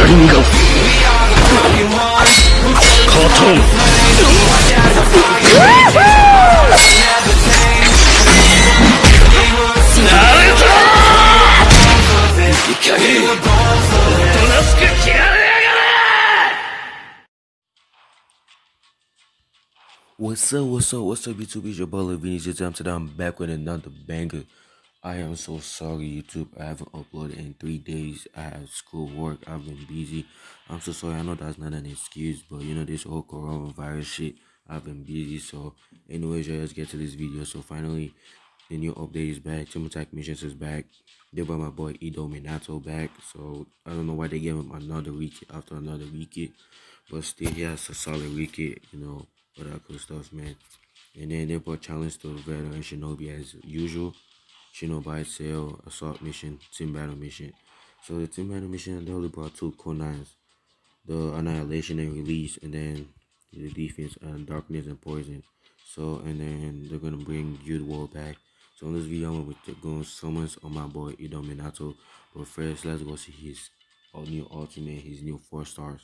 What's up, YouTube? It's your boy Vinicius. Today I'm back with another banger. I am so sorry, YouTube. I haven't uploaded in 3 days. I had school work. I've been busy. I'm so sorry. I know that's not an excuse, but you know, this whole coronavirus shit, I've been busy. So, anyways, let's get to this video. So, finally, the new update is back. Team Attack Missions is back. They brought my boy EDO Minato back. So, I don't know why they gave him another Rekit after another Rekit, but still, he has a solid Rekit, you know, all that cool stuff, man. And then they brought challenge to veteran Shinobi as usual. Shinobi by itself, assault mission, team battle mission. So the team battle mission, they only brought 2 kunais, the annihilation and release, and then the defense and darkness and poison. So and then they're gonna bring UNDErwrld back. So in this video, I'm going to summons on my boy EDO Minato. But first, let's go see his new ultimate, his new 4 stars.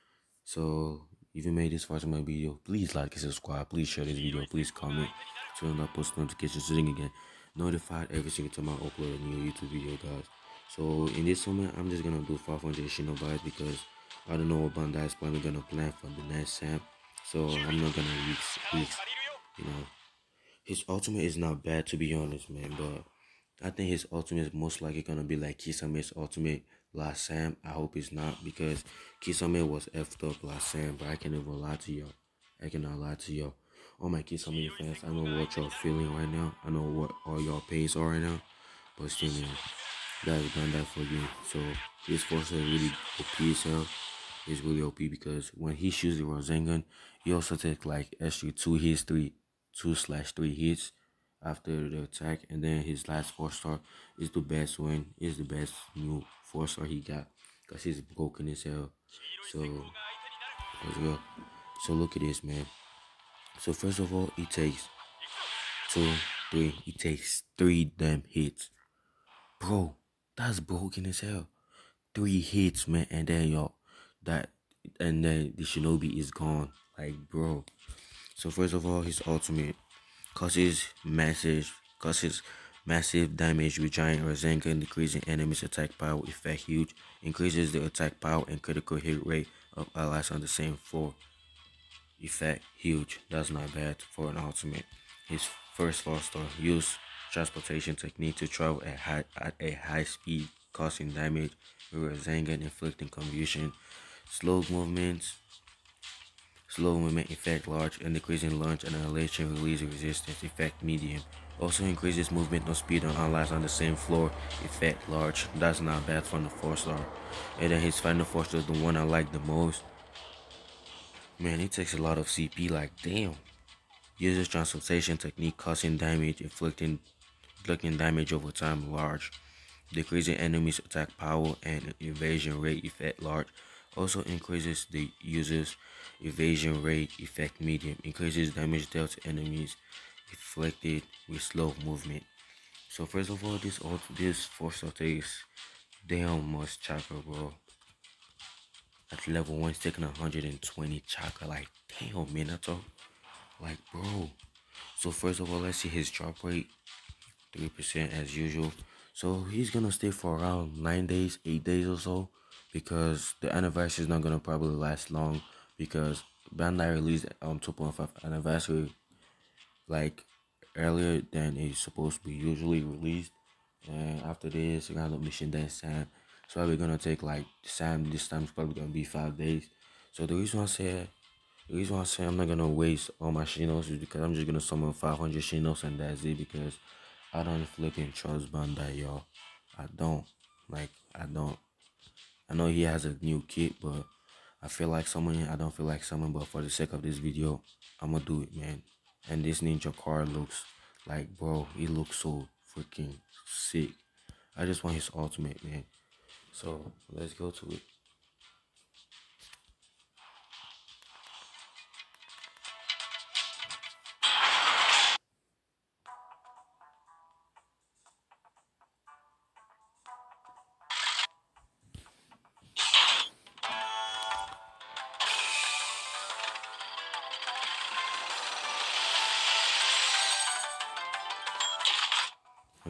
So if you made this far to my video, please like and subscribe, please share this video, please comment, turn on post notifications so you can get notified every single time I upload a new YouTube video, guys. So in this moment, I'm just gonna do 500 Shinobi because I don't know what Bandai is probably gonna plan for the next SAM. So I'm not gonna risk, you know. His ultimate is not bad, to be honest, man, but I think his ultimate is most likely gonna be like Kisame's ultimate last SAM. I hope it's not, because Kisame was effed up last SAM, but I can't even lie to y'all. I cannot lie to y'all. All my Kisame fans, I know what y'all feeling right now. I know what all y'all pains are right now. But still, man, that is Bandai for you. So his force is really OP as hell. It's really OP because when he shoots the Rasengan, he also takes like extra 2 hits, 2/3 hits after the attack, and then his last 4 star is the best one, is the best new 4 star he got, because he's broken as hell. So let's go. So look at this, man. So first of all, he takes 2, 3, he takes 3 damn hits, bro. That's broken as hell. 3 hits, man, and then and then the Shinobi is gone, like, bro. So first of all, his ultimate causes massive damage with giant Rasengan, decreasing enemies' attack power effect huge, increases the attack power and critical hit rate of allies on the same floor. Effect huge. That's not bad for an ultimate. His first 4 star, use transportation technique to travel at a high speed, causing damage with Rasengan, inflicting confusion. Slow movement effect large, and decreasing launch and annihilation release resistance effect medium. Also increases movement or speed on allies on the same floor effect large. That's not bad for the 4 star. And then his final 4 star is the one I like the most. Man, he takes a lot of CP, like, damn. Uses transportation technique, causing damage, inflicting damage over time large. Decreasing enemies' attack power and evasion rate effect large. Also increases the user's evasion rate effect medium. Increases damage dealt to enemies inflicted with slow movement. So first of all, this 4 star takes damn much chakra, bro. At level 1, it's taking 120 chakra. Like, damn, Minato. Like, bro. So first of all, let's see his drop rate. 3% as usual. So he's gonna stay for around 9 days, 8 days or so, because the anniversary is not gonna probably last long, because Bandai released 2.5 anniversary like earlier than it's supposed to be usually released. And after this, round up mission, then SAM. So we're gonna take like SAM. This time it's probably gonna be 5 days. So the reason why I say I'm not gonna waste all my Shinos is because I'm just gonna summon 500 Shinos and that's it, because I don't flipping trust Bandai, y'all. I don't. Like, I don't. I know he has a new kit, but I feel like summoning. I don't feel like summoning, but for the sake of this video, I'm gonna do it, man. And this ninja card looks like, bro, he looks so freaking sick. I just want his ultimate, man. So let's go to it.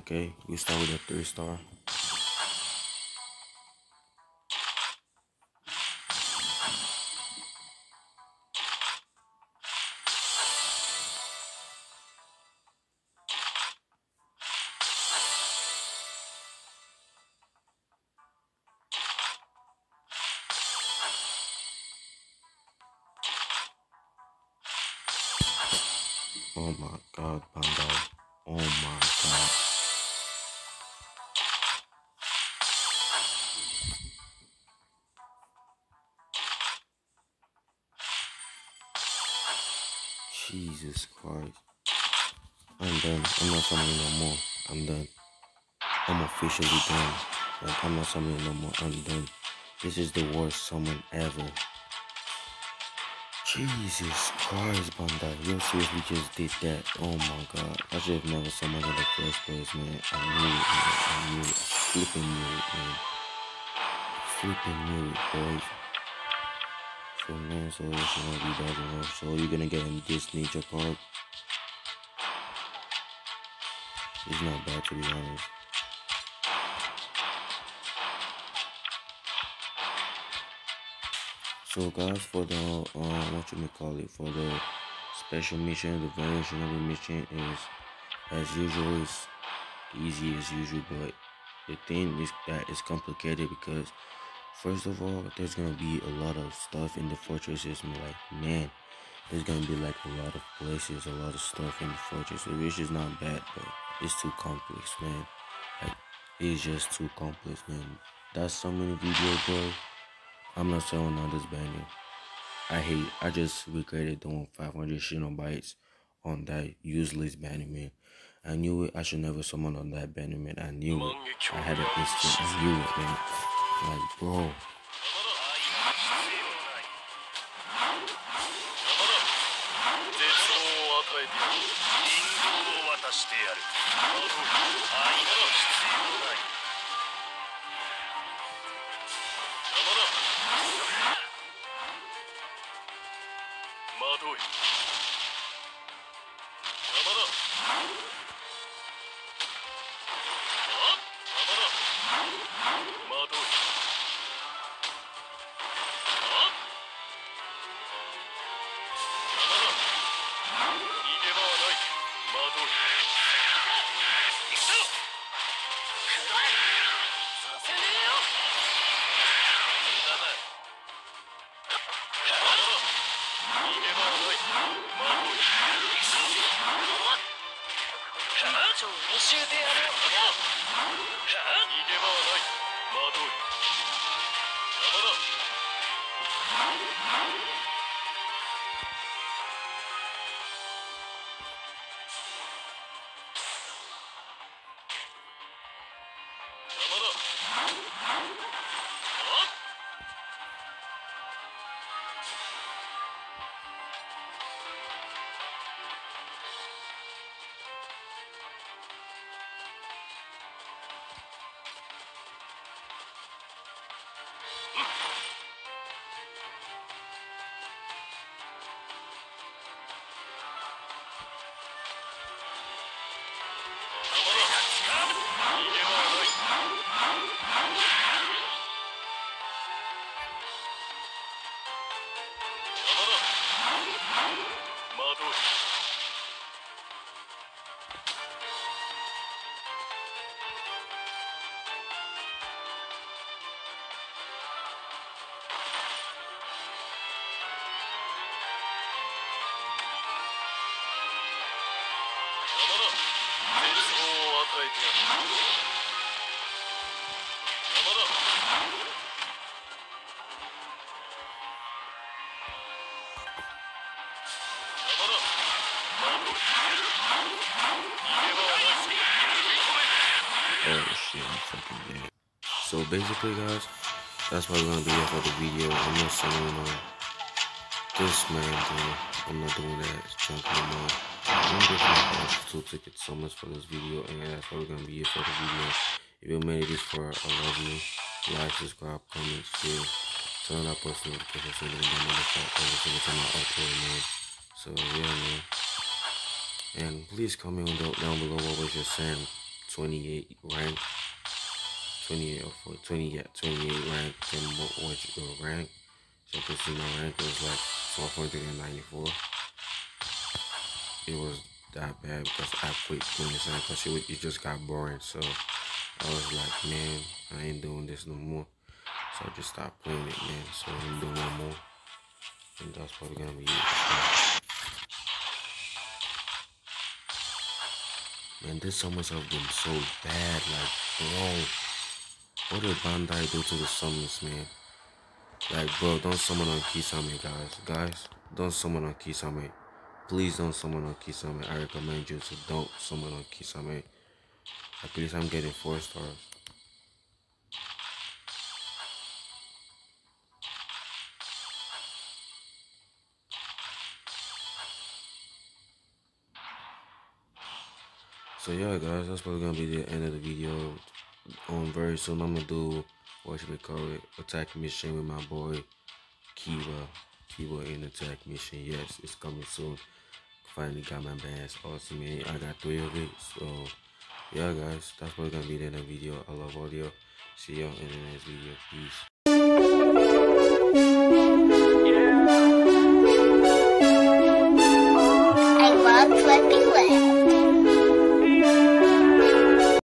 Okay, we start with a 3-star. Oh my god, Bandai. Oh my god. Jesus Christ. I'm done. I'm not summoning no more. I'm done. I'm officially done. Like, I'm not summoning no more. I'm done. This is the worst summon ever. Jesus Christ, Bandai. You seriously just did that. Oh my god. I should have never summoned in the first place, man. I knew it, man. I knew it. Flipping knew it, man. Flipping knew it, boys. So, man, so it should not be bad enough. So, you're gonna get in this nature card. It's not bad, to be honest. So guys, for the what you may call it, for the special mission, the variation of the mission is as usual, it's easy as usual, but the thing is that it's complicated because first of all, there's gonna be a lot of stuff in the fortresses, and like, man, there's gonna be like a lot of places, a lot of stuff in the fortress, which is not bad, but it's too complex, man. Like, it's just too complex, man. That's so many videos, bro. I'm not selling on this banner. I just regretted doing 500 Shinobites on that useless banner, man. I knew it. I should never summon on that banner, man. I knew it. I had an instinct. I knew it, man. Like, bro. Oh shit, I'm fucking dead. So basically, guys, that's what we're gonna do here for the video. I'm not summoning on this man thing. I'm not doing that junk anymore. I'm definitely going to ticket summons for this video, and that's what we're gonna be here for the video. If you made it this far, I love you. Like, subscribe, comment, share, turn on that post notifications so you don't get notified every single time I upload, man. So yeah, man. And please comment down below what was your saying 28 rank, 28 or 4, 20, yeah, 28 rank, 10 more rank. So you can see my rank was like 1294. It was that bad because I quit playing this because it just got boring. So I was like, man, I ain't doing this no more. So I just stopped playing it, man. So I didn't do no more. And that's probably gonna be it. Man, this summons have been so bad. Like, bro, what did Bandai do to the summons, man? Like, bro, don't summon on Kisame, guys. Guys, don't summon on Kisame. Please don't summon on Kisame. I recommend you to don't summon on Kisame. At least I'm getting 4 stars. So yeah, guys, that's probably gonna be the end of the video. Very soon I'm gonna do what should we call it? Attack mission with my boy Kiba. Kiba in attack mission. Yes, it's coming soon. Finally got my bands. Awesome, man. I got 3 of it. So yeah, guys, that's probably gonna be the end of the video. I love audio. See y'all in the next video. Peace.